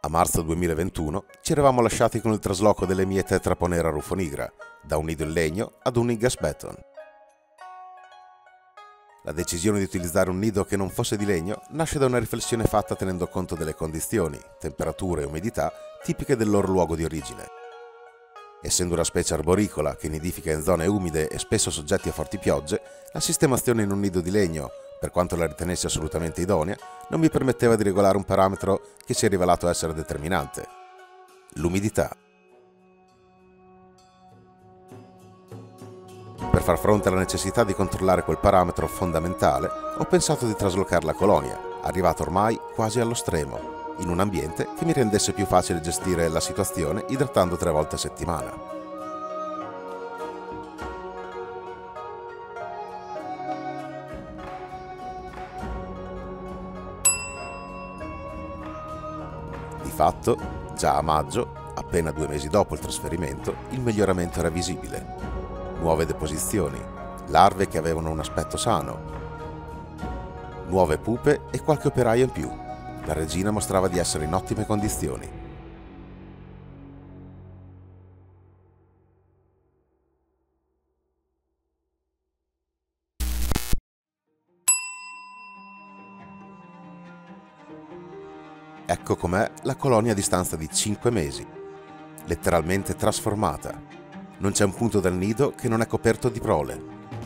marzo 2021 ci eravamo lasciati con il trasloco delle mie tetraponera rufonigra, da un nido in legno ad un in gas beton. La decisione di utilizzare un nido che non fosse di legno nasce da una riflessione fatta tenendo conto delle condizioni, temperature e umidità tipiche del loro luogo di origine. Essendo una specie arboricola che nidifica in zone umide e spesso soggetti a forti piogge, la sistemazione in un nido di legno, per quanto la ritenessi assolutamente idonea, non mi permetteva di regolare un parametro che si è rivelato essere determinante: l'umidità. Per far fronte alla necessità di controllare quel parametro fondamentale, ho pensato di traslocare la colonia, arrivata ormai quasi allo stremo, in un ambiente che mi rendesse più facile gestire la situazione idratando 3 volte a settimana. Di fatto, già a maggio, appena 2 mesi dopo il trasferimento, il miglioramento era visibile. Nuove deposizioni, larve che avevano un aspetto sano, nuove pupe e qualche operaio in più. La regina mostrava di essere in ottime condizioni. Ecco com'è la colonia a distanza di 5 mesi, letteralmente trasformata. Non c'è un punto del nido che non è coperto di prole.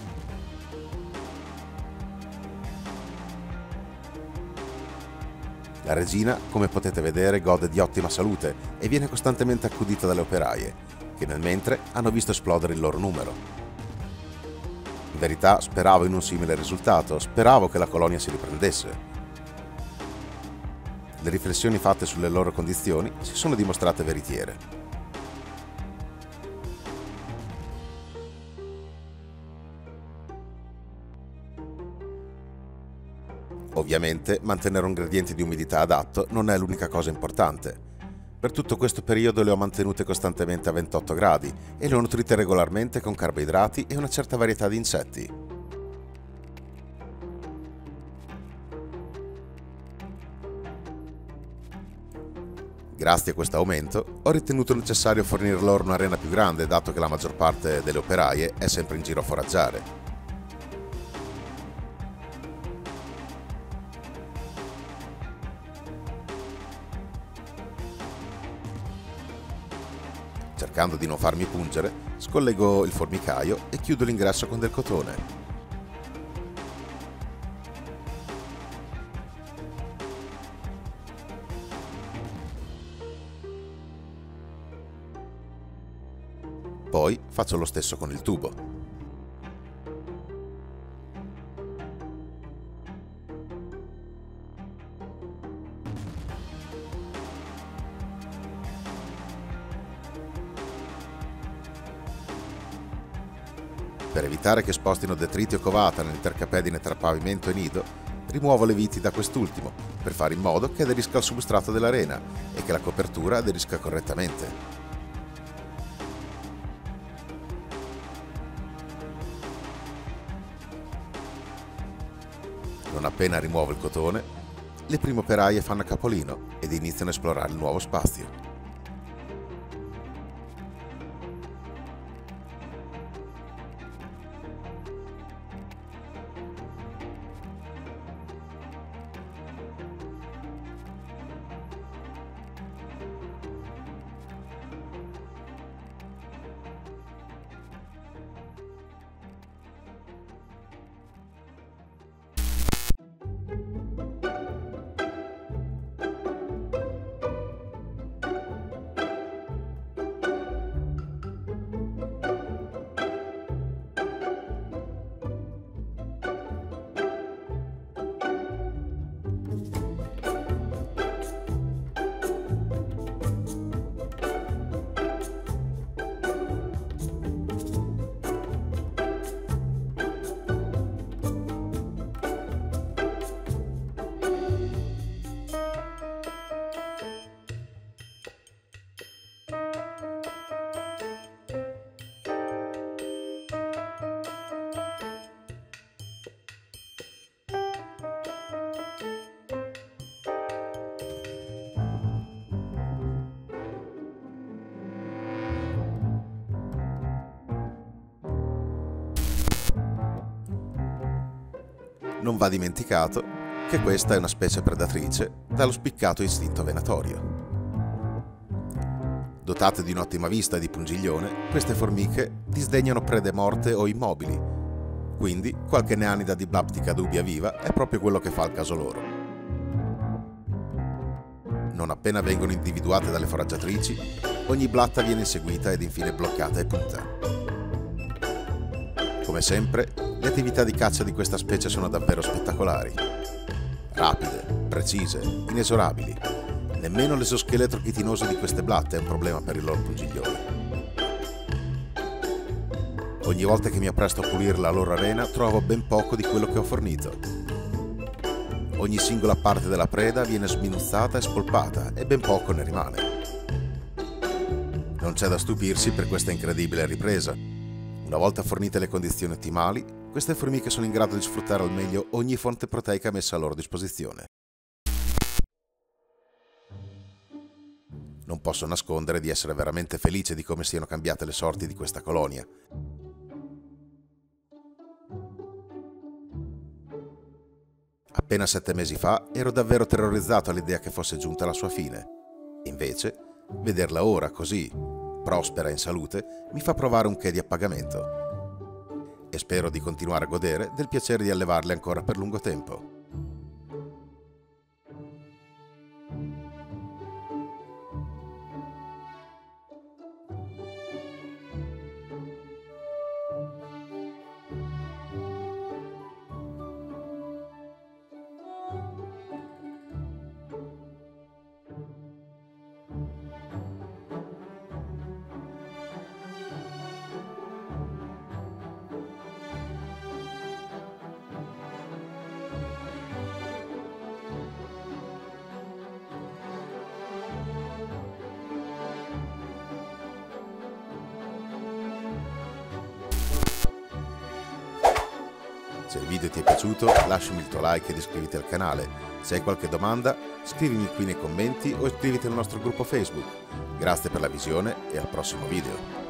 La regina, come potete vedere, gode di ottima salute e viene costantemente accudita dalle operaie, che nel mentre hanno visto esplodere il loro numero. In verità speravo in un simile risultato, speravo che la colonia si riprendesse. Le riflessioni fatte sulle loro condizioni si sono dimostrate veritiere. Ovviamente, mantenere un gradiente di umidità adatto non è l'unica cosa importante. Per tutto questo periodo le ho mantenute costantemente a 28 gradi e le ho nutrite regolarmente con carboidrati e una certa varietà di insetti. Grazie a questo aumento, ho ritenuto necessario fornire loro un'arena più grande, dato che la maggior parte delle operaie è sempre in giro a foraggiare. Cercando di non farmi pungere, scollego il formicaio e chiudo l'ingresso con del cotone. Poi faccio lo stesso con il tubo. Per evitare che spostino detriti o covata nell'intercapedine tra pavimento e nido, rimuovo le viti da quest'ultimo, per fare in modo che aderisca al substrato dell'arena e che la copertura aderisca correttamente. Non appena rimuovo il cotone, le prime operaie fanno capolino ed iniziano a esplorare il nuovo spazio. Non va dimenticato che questa è una specie predatrice dallo spiccato istinto venatorio. Dotate di un'ottima vista e di pungiglione, queste formiche disdegnano prede morte o immobili, quindi qualche neanida di Blaptica dubia viva è proprio quello che fa al caso loro. Non appena vengono individuate dalle foraggiatrici, ogni blatta viene inseguita ed infine bloccata e punta. Come sempre, le attività di caccia di questa specie sono davvero spettacolari. Rapide, precise, inesorabili. Nemmeno l'esoscheletro chitinoso di queste blatte è un problema per il loro pungiglione. Ogni volta che mi appresto a pulire la loro arena trovo ben poco di quello che ho fornito. Ogni singola parte della preda viene sminuzzata e spolpata e ben poco ne rimane. Non c'è da stupirsi per questa incredibile ripresa. Una volta fornite le condizioni ottimali, queste formiche sono in grado di sfruttare al meglio ogni fonte proteica messa a loro disposizione. Non posso nascondere di essere veramente felice di come siano cambiate le sorti di questa colonia. Appena 7 mesi fa ero davvero terrorizzato all'idea che fosse giunta la sua fine. Invece, vederla ora così, prospera e in salute, mi fa provare un che di appagamento. E spero di continuare a godere del piacere di allevarle ancora per lungo tempo. Se il video ti è piaciuto, lasciami il tuo like ed iscriviti al canale. Se hai qualche domanda, scrivimi qui nei commenti o iscriviti al nostro gruppo Facebook. Grazie per la visione e al prossimo video.